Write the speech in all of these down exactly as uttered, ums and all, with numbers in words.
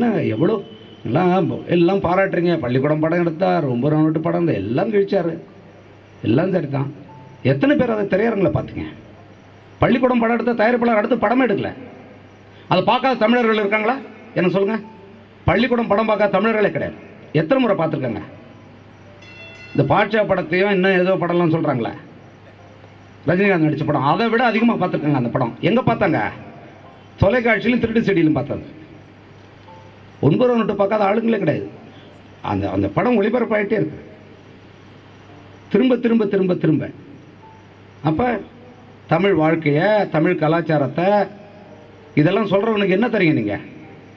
எல்லாம் எவ்வளோ எல்லாம் எல்லாம் பாராட்டுறீங்க. பள்ளிக்கூடம் படம் எடுத்தார், ரொம்ப நோட்டு படம் எல்லாம் கழிச்சார், எல்லாம் சரி தான். எத்தனை பேர் அதை திரையரங்களை பார்த்தீங்க? பள்ளிக்கூடம் படம் எடுத்த தயாரிப்பாளர் அடுத்து படமே எடுக்கல. அதை பார்க்காத தமிழர்கள் இருக்காங்களா? என்ன சொல்லுங்கள். பள்ளிக்கூடம் படம் பார்க்காத தமிழர்களே கிடையாது. எத்தனை முறை பார்த்துருக்காங்க? இந்த பாட்சா படத்தையும் இன்னும் ஏதோ படம்லாம் சொல்கிறாங்களே, ரஜினிகாந்த் நடித்த படம், அதை விட அதிகமாக பார்த்துருக்காங்க. அந்த படம் எங்கே பார்த்தாங்க? தொலைக்காட்சியிலும் திருட்டு செடியிலும் பார்த்தது. ஒன்பது நோட்டு பார்க்காத ஆளுங்களே கிடையாது. அந்த அந்த படம் ஒளிபரப்பாயிட்டே இருக்கு, திரும்ப திரும்ப திரும்ப திரும்ப. அப்போ தமிழ் வாழ்க்கையை, தமிழ் கலாச்சாரத்தை இதெல்லாம் சொல்கிறவனுக்கு என்ன தரீங்க நீங்கள்?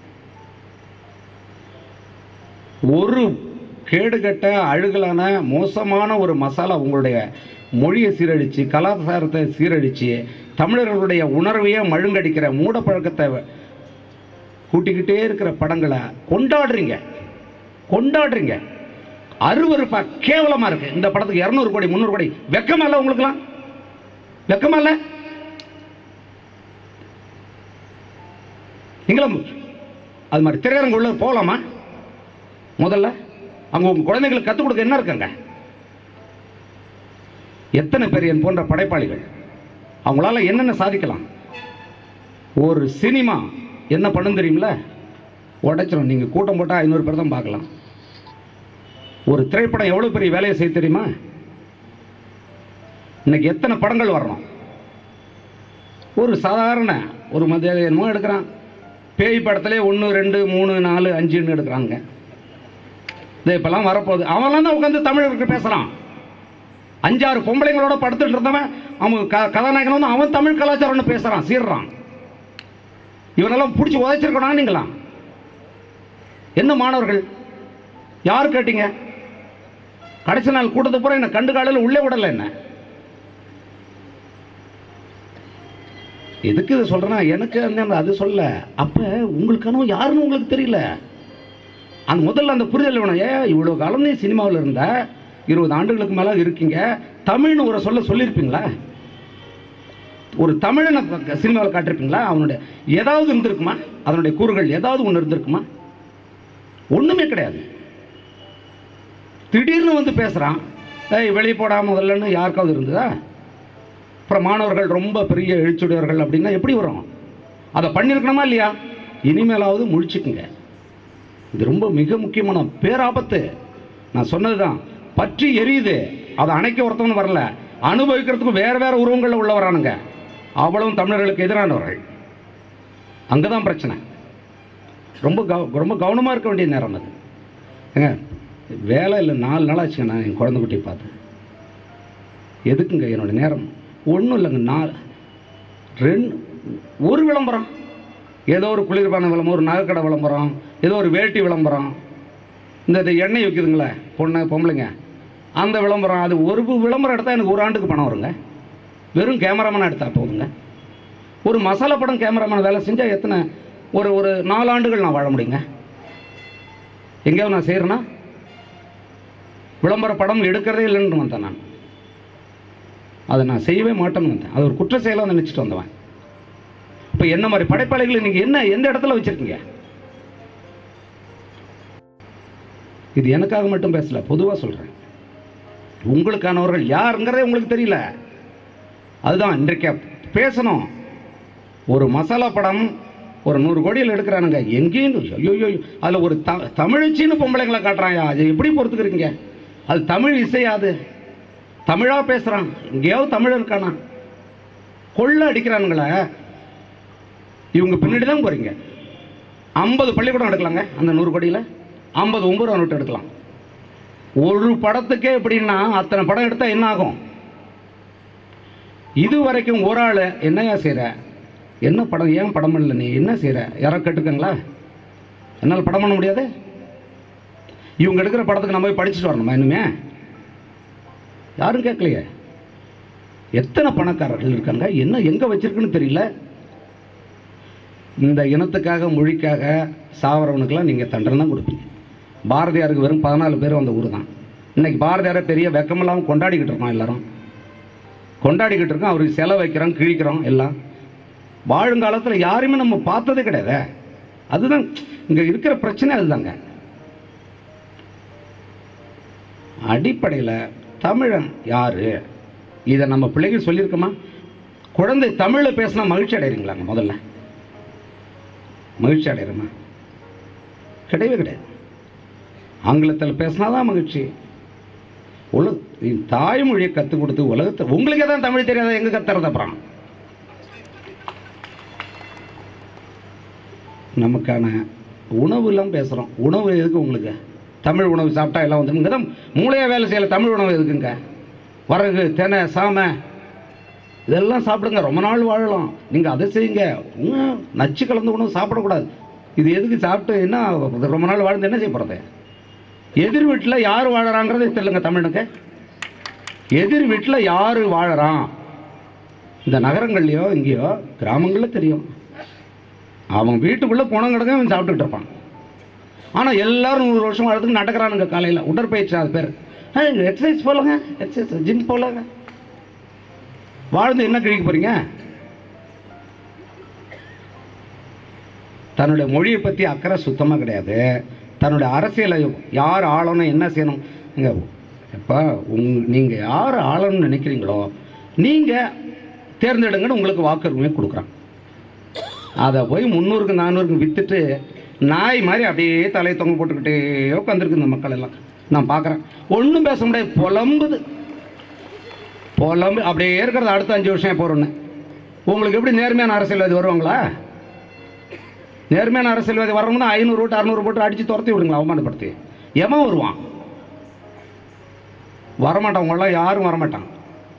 ஒரு கேடுகட்ட அழுகலான மோசமான ஒரு மசாலா உங்களுடைய மொழியை சீரழித்து, கலாச்சாரத்தை சீரழித்து, தமிழர்களுடைய உணர்வையே மழுங்கடிக்கிற மூடப்பழக்கத்தை கூட்டிக்கிட்டே இருக்கிற படங்களை கொண்டாடுறீங்க கொண்டாடுறீங்க அருவருப்பா கேவலமாக இருக்குது. இந்த படத்துக்கு இரநூறு கோடி முந்நூறு கோடி வெக்கமா இல்லை உங்களுக்குலாம்? வெக்கமா இல்லை? நீங்களும் அது மாதிரி திரையரங்கு உள்ள போகலாமா? முதல்ல அங்கே உங்கள் குழந்தைங்களுக்கு கற்றுக் கொடுக்க என்ன இருக்காங்க? எத்தனை பேர் என் போன்ற படைப்பாளிகள், அவங்களால என்னென்ன சாதிக்கலாம்? ஒரு சினிமா என்ன பண்ணும் தெரியுமில்ல? உடைச்சிடும். நீங்கள் கூட்டம் போட்டால் ஐநூறு பேர் தான் பார்க்கலாம். ஒரு திரைப்படம் எவ்வளோ பெரிய வேலையை செய்ய தெரியுமா? இன்னைக்கு எத்தனை படங்கள் வரணும்? ஒரு சாதாரண ஒரு மத்திய என்னமோ எடுக்கிறான், பேய் படத்திலே ஒன்று ரெண்டு மூணு நாலு அஞ்சுன்னு எடுக்கிறாங்க. இது இப்பெல்லாம் வரப்போகுது. அவன்லாம் தான் உட்காந்து தமிழருக்கு பேசுகிறான். அஞ்சாறு பொம்பளைங்களோட படுத்துட்டு இருந்தவன் அவன் க கதாநாயகன் வந்து அவன் தமிழ் கலாச்சாரம்னு பேசுகிறான், சீர்றான். இவனெல்லாம் பிடிச்சி உதைச்சிருக்கணும். நீங்களாம் என்ன மாணவர்கள்? யார் கேட்டீங்க? கடைசி நாள் கூட்டத்தை பூரா என்ன கண்டு காலையில் உள்ளே விடலை. என்ன எதுக்கு இதை சொல்கிறேன்னா, எனக்கு அந்த அது சொல்ல அப்போ உங்களுக்கான யாருன்னு உங்களுக்கு தெரியல. அந்த முதல்ல அந்த புரிதல் வேணும். ஏ இவ்வளோ காலம் நீ சினிமாவில் இருந்த, இருபது ஆண்டுகளுக்கு மேலே இருக்கீங்க, தமிழ்னு ஒரு சொல்ல சொல்லியிருப்பீங்களா? ஒரு தமிழனை சினிமாவில் காட்டிருப்பீங்களா? அவனுடைய ஏதாவது இருந்திருக்குமா? அதனுடைய கூறுகள் ஏதாவது ஒன்று இருந்திருக்குமா? ஒன்றுமே கிடையாது. திடீர்னு வந்து பேசுகிறான், ஏய் வெளியே போடா முதல்லன்னு யாருக்காவது இருந்ததா? அப்புறம் மாணவர்கள் ரொம்ப பெரிய எழுச்சுடையவர்கள் அப்படின்னா எப்படி வரும்? அதை பண்ணியிருக்கணுமா இல்லையா? இனிமேலாவது முழிச்சுக்குங்க. இது ரொம்ப மிக முக்கியமான பேராபத்து. நான் சொன்னது தான், பற்றி எரியுது, அதை அணைக்க ஒருத்தவனு வரல, அனுபவிக்கிறதுக்கும் வேறு வேறு உருவங்களில் உள்ள வரானுங்க. அவ்வளவும் தமிழர்களுக்கு எதிரானவர்கள். அங்கே தான் பிரச்சனை. ரொம்ப கவ ரொம்ப கவனமாக இருக்க வேண்டிய நேரம் அது. ஏங்க வேலை இல்லை, நாலு நாள் ஆச்சுங்க நான் என் குழந்தை குட்டியை பார்த்து. எதுக்குங்க என்னோடய நேரம்? ஒன்றும் இல்லைங்க. நாலு ரெண்டு ஒரு விளம்பரம், ஏதோ ஒரு குளிர்பான விளம்பரம், ஒரு நகைக்கடை விளம்பரம், ஏதோ ஒரு வேட்டி விளம்பரம், இந்த எண்ணெய் வைக்குதுங்களே பொண்ணு பொம்பளைங்க, அந்த விளம்பரம். அது ஒரு விளம்பரம் எடுத்தால் எனக்கு ஒரு ஆண்டுக்கு பணம் வருங்க. வெறும் கேமராமேனாக எடுத்தால் போதுங்க. ஒரு மசாலா படம் கேமராமேன் வேலை செஞ்சால் எத்தனை ஒரு ஒரு நாலு ஆண்டுகள் நான் வாழ முடியுங்க. எங்கேயாவது நான் செய்கிறேன்னா விளம்பர படம் எடுக்கிறதே இல்லைன்னு வந்தேன் நான். அதை நான் செய்யவே மாட்டேன்னு வந்தேன். அது ஒரு குற்ற செயலாக நினச்சிட்டு வந்தவன். இப்போ என்ன மாதிரி படைப்பாளிகளை நீங்கள் என்ன எந்த இடத்துல வச்சுருக்கீங்க? இது எனக்காக மட்டும் பேசல, பொதுவாக சொல்கிறேன். உங்களுக்கானவர்கள் யாருங்கிறதே உங்களுக்கு தெரியல. அதுதான் இன்றைக்கு பேசணும். ஒரு மசாலா படம் ஒரு நூறு கோடியில் எடுக்கிறானுங்க, எங்கேயும் ஐயோ அதில் ஒரு த தமிழச்சின்னு பொம்பளைங்களை காட்டுறாங்க. அது எப்படி பொறுத்துக்கிறீங்க? அது தமிழ் இசையாது, தமிழாக பேசுகிறான். எங்கேயாவது தமிழ் இருக்கானா? கொள்ள அடிக்கிறானுங்களே, இவங்க பின்னாடி தான் போகிறீங்க. ஐம்பது பள்ளிக்கூடம் எடுக்கலாங்க, அந்த நூறு கோடியில் ஐம்பது ஒம்பது ரூபா நோட்டு எடுக்கலாம். ஒரு படத்துக்கே எப்படின்னா அத்தனை படம் எடுத்தால் என்ன ஆகும்? இது வரைக்கும் ஒரு ஆள் என்னையா செய்கிற, என்ன படம், ஏன் படம் பண்ணல, நீ என்ன செய்கிற, யாரோ கேட்டுருக்காங்களா? என்னால் படம் பண்ண முடியாது. இவங்க எடுக்கிற படத்துக்கு நம்ம போய் படிச்சுட்டு வரணுமா? இன்னுமே யாரும் கேட்கலையே. எத்தனை பணக்காரர்கள் இருக்காங்க, என்ன எங்கே வச்சிருக்குன்னு தெரியல. இந்த இனத்துக்காக மொழிக்காக சாவரவனுக்கெல்லாம் நீங்கள் தண்டனை தான் கொடுப்பீங்க. பாரதியாருக்கு வெறும் பதினாலு பேர் அந்த ஊர் தான். இன்னைக்கு பாரதியாரை பெரிய வெக்கமெல்லாம் கொண்டாடிக்கிட்டு இருக்கோம், எல்லாரும் கொண்டாடிக்கிட்டு இருக்கோம். அவருக்கு செலவு வைக்கிறோம், கிழிக்கிறோம் எல்லாம். வாழுங்காலத்தில் யாருமே நம்ம பார்த்ததே கிடையாது. அதுதான் இங்கே இருக்கிற பிரச்சனை அதுதாங்க. அடிப்படையில் தமிழன் யார், இதை நம்ம பிள்ளைகள் சொல்லியிருக்கோமா? குழந்தை தமிழில் பேசினா மகிழ்ச்சி அடைகிறீங்களாங்க? முதல்ல மகிழ்ச்சி அடைகிறோமா? கிடையவே கிடையாது. ஆங்கிலத்தில் பேசினா தான் மகிழ்ச்சி. உலக தாய்மொழியை கற்றுக் கொடுத்து உலகத்தை உங்களுக்கே தான் தமிழ் தெரியாத எங்கே கத்துறது? அப்புறம் நமக்கான உணவுலாம் பேசுகிறோம். உணவு எதுக்கு உங்களுக்கு? தமிழ் உணவு சாப்பிட்டா எல்லாம் வந்து இங்கே தான் மூளையாக வேலை செய்யலை. தமிழ் உணவு எதுக்குங்க? வரகு, தெனை, சாமை இதெல்லாம் சாப்பிடுங்க, ரொம்ப நாள் வாழலாம். நீங்கள் அதை செய்யுங்க. நச்சு கலந்த உணவு சாப்பிடக்கூடாது. இது எதுக்கு சாப்பிட்டு என்ன ரொம்ப நாள் வாழ்ந்து என்ன செய்ய போகிறது? எதிர் வீட்டில் யார் வாழறாங்கிறதே தெரியலங்க தமிழுக்கு. எதிர் வீட்டில் யார் வாழறான், இந்த நகரங்கள்லையோ இங்கேயோ கிராமங்களில் தெரியும். அவன் வீட்டுக்குள்ளே போன கிடக்க அவன் சாப்பிட்டுக்கிட்டு இருப்பான். ஆனால் எல்லாரும் நூறு வருஷம் வாழ்றதுக்கு நடக்கிறானுங்க. காலையில் உடற்பயிற்சி, அது பேர் எக்ஸசைஸ் போலங்க, எக்ஸசைஸ் ஜிம் போலங்க. வாழ்ந்து என்ன கிழிக்க போறீங்க? தன்னுடைய மொழியை பற்றி அக்கறை சுத்தமாக கிடையாது. தன்னுடைய அரசியலை யார் ஆளணும், என்ன செய்யணும், இங்கே இப்போ உங் நீங்கள் யார் ஆளணும்னு நினைக்கிறீங்களோ நீங்கள் தேர்ந்தெடுங்கன்னு உங்களுக்கு வாக்குரிமை கொடுக்குறான். அதை போய் முந்நூறுக்கு நானூறுக்கு விற்றுட்டு நாய் மாதிரி அப்படியே தலையை தொங்க போட்டுக்கிட்டே உட்காந்துருக்கு இந்த மக்கள் எல்லாம். நான் பார்க்குறேன், ஒன்றும் பேச முடியாது, புலம்புது. புலம்பு அப்படியே இருக்கிறது. அடுத்த அஞ்சு வருஷம் போகிறோன்னு உங்களுக்கு எப்படி நேர்மையான அரசியல்வாதி வருவாங்களா? நேர்மையான அரசியல்வாதி வர்றவங்கன்னா ஐநூறு ஓட்டு அறுநூறு போட்டு அடித்து துரத்தி விடுங்களா, அவமானப்படுத்தி. எவன் வருவான்? வரமாட்டவங்களாம் யாரும் வரமாட்டாங்க,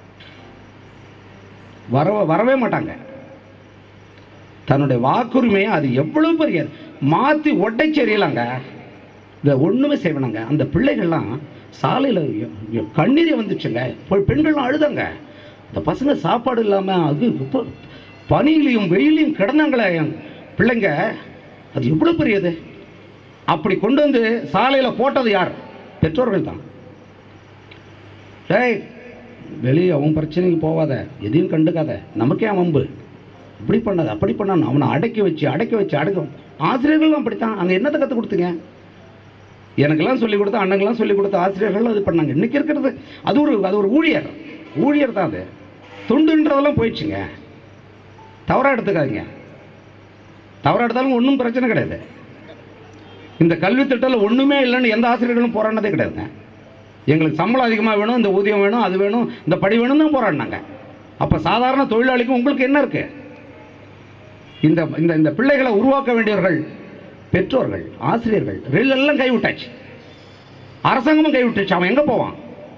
வர வரவே மாட்டாங்க. தன்னுடைய வாக்குரிமையை அது எவ்வளவு பெரிய மாற்றி ஒட்டைச்சேரியலாங்க. இதை ஒன்றுமே செய்வனாங்க. அந்த பிள்ளைகள்லாம் சாலையில் கண்ணீரே வந்துச்சுங்க. பெண்கள்லாம் அழுதாங்க. இந்த பசங்க சாப்பாடு இல்லாமல் அது இப்போ பனியிலையும் வெயிலையும் கிடந்தாங்களே பிள்ளைங்க. அது எவ்வளோ பெரியது. அப்படி கொண்டு வந்து சாலையில் போட்டது யார்? பெற்றோர்கள் தான். டேய் வெளியே அவன் பிரச்சனைக்கு போகாத, எதையும் கண்டுக்காத, நமக்கே வம்பு, இப்படி பண்ணாத அப்படி பண்ணான்னு அவனை அடக்கி வச்சு அடக்கி வச்சு அடக்க. ஆசிரியர்களும் அப்படித்தான். அங்கே என்னத்தை கற்றுக் கொடுத்தீங்க? எனக்கெல்லாம் சொல்லிக் கொடுத்த அண்ணங்கெல்லாம் சொல்லிக் கொடுத்த ஆசிரியர்கள் அது பண்ணாங்க. இன்றைக்கி இருக்கிறது அது ஒரு அது ஒரு ஊழியர் ஊழியர் தான். அது துண்டுன்றதெல்லாம் போயிடுச்சுங்க. தவறாக எடுத்துக்காதீங்க. தவறாக எடுத்தாலும் ஒன்றும் பிரச்சனை கிடையாது. இந்த கல்வி திட்டத்தில் ஒன்றுமே இல்லைன்னு எந்த ஆசிரியர்களும் போராடினதே கிடையாதுங்க. எங்களுக்கு சம்பளம் அதிகமாக வேணும், இந்த ஊதியம் வேணும், அது வேணும், இந்த படி வேணும் தான் போராடினாங்க. அப்போ சாதாரண தொழிலாளிக்கும் உங்களுக்கு என்ன இருக்கு? இந்த இந்த இந்த பிள்ளைகளை உருவாக்க வேண்டியவர்கள் பெற்றோர்கள், ஆசிரியர்கள். எல்லாம் கைவிட்டாச்சு, அரசாங்கமும் கைவிட்டுச்சு. அவன் எங்கே போவான்?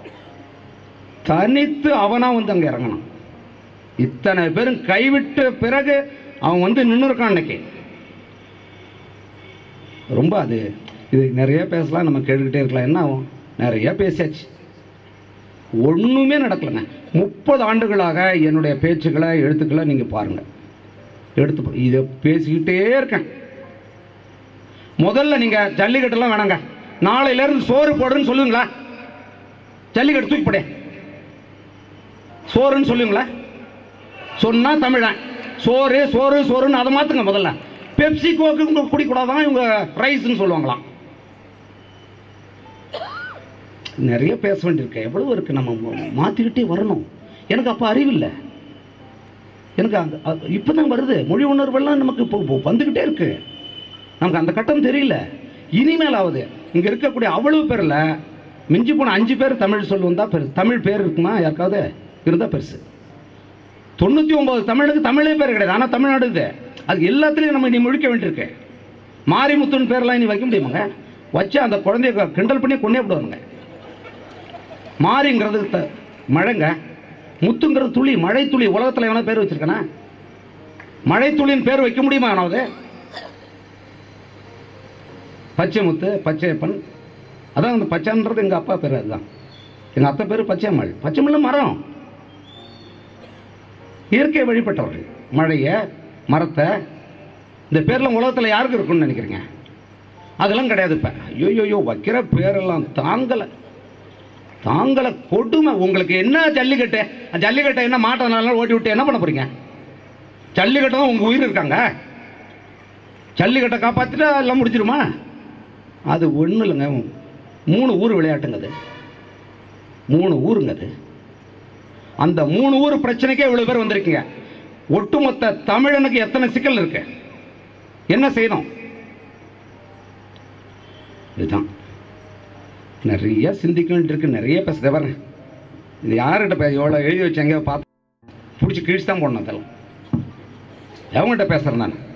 தனித்து அவனா வந்து அங்கே இறங்கணும். இத்தனை பேரும் கைவிட்ட பிறகு அவன் வந்து நின்று இருக்கான். அன்னைக்கு ரொம்ப அது இது நிறைய பேசலாம், நம்ம கேட்டுக்கிட்டே இருக்கலாம். என்ன ஆகும்? நிறைய பேசியாச்சு, ஒன்றுமே நடக்கலைங்க. முப்பது ஆண்டுகளாக என்னுடைய பேச்சுக்களை எழுத்துக்களை நீங்கள் பாருங்கள். எடுத்து இதை பேசிக்கிட்டே இருக்கேன். முதல்ல நீங்கள் ஜல்லிக்கட்டுலாம் வேணாங்க, நாளையிலேருந்து சோறு போடுன்னு சொல்லுங்களா? ஜல்லிக்கட்டு தூக்கி போட சோறுன்னு சொல்லுங்களா? சொன்னால் தமிழன் சோறு சோறு சோறுன்னு அதை மாற்றுங்க. முதல்ல பெப்சி கோக்கு குடிக்கூடாதான், இவங்க ரைஸ்ன்னு சொல்லுவாங்களாம். நிறைய பேச வேண்டியிருக்கு, எவ்வளவு இருக்கு, நம்ம மாற்றிக்கிட்டே வரணும். எனக்கு அப்போ அறிவில்லை, எனக்கு அந்த இப்போ தான் வருது. மொழி உணர்வெல்லாம் நமக்கு இப்போ வந்துக்கிட்டே இருக்கு. நமக்கு அந்த கட்டம் தெரியல. இனிமேலாவது இங்கே இருக்கக்கூடிய அவ்வளவு பேரில் மிஞ்சி போன அஞ்சு பேர் தமிழ் சொல்லு வந்தால் பெருசு. தமிழ் பேர் இருக்குமா யாருக்காவது இருந்தால் பெருசு. தொண்ணூற்றி ஒம்பது தமிழுக்கு தமிழே பேர் கிடையாது. ஆனால் தமிழ்நாடு இது. அது எல்லாத்துலேயும் நம்ம இனி முழிக்க வேண்டியிருக்கு. மாரிமுத்துன்னு பேரெல்லாம் இனி வைக்க முடியுமாங்க? வச்சு அந்த குழந்தைய கிண்டல் பண்ணி கொண்டே விடுவாங்க. மாரிங்கிறது த மழைங்க, முத்துங்கிறது துளி, மழை துளி. உலகத்தில் எவனா பேர் வச்சிருக்கனா? மழை துளின்னு பேர் வைக்க முடியுமா? எவனாவது? பச்சை முத்து, பச்சையப்பன், அதான் அந்த பச்சைன்றது எங்கள் அப்பா பேர். அதுதான் எங்கள் அத்தை பேர் பச்சையம்மாள். பச்சைமல்ல மரம், இயற்கை வழிபட்டவர்கள். மழையை, மரத்தை, இந்த பேர்லாம் உலகத்தில் யாருக்கு இருக்குன்னு நினைக்கிறீங்க? அதெல்லாம் கிடையாது. இப்போ ஐயோ வைக்கிற பேரெல்லாம் தாங்கலை தாங்கலை கொடுமை. உங்களுக்கு என்ன ஜல்லிக்கட்டு? ஜல்லிக்கட்டை என்ன மாட்டனால ஓட்டி விட்டு என்ன பண்ண போறீங்க? ஜல்லிக்கட்டு தான் உங்கள் உயிர் இருக்காங்க. ஜல்லிக்கட்டை காப்பாற்றிட்டா எல்லாம் முடிச்சிருமா? அது ஒன்றும் இல்லைங்க. மூணு ஊர் விளையாட்டுங்க அது, மூணு ஊருங்க அது. அந்த மூணு ஊர் பிரச்சனைக்கே இவ்வளோ பேர் வந்திருக்கீங்க. ஒட்டுமொத்த தமிழனுக்கு எத்தனை சிக்கல் இருக்கு, என்ன செய்யணும்? இதுதான் நிறைய சிந்திக்கணும் இருக்கு, நிறைய பேசுத வரேன். இது யார்கிட்ட பே எவ்வளோ எழுதி வச்சாங்க பார்த்து பிடிச்சி கிழிச்சு தான் போடணும். அதெல்லாம் எவங்ககிட்ட பேசுகிறேன் நான்?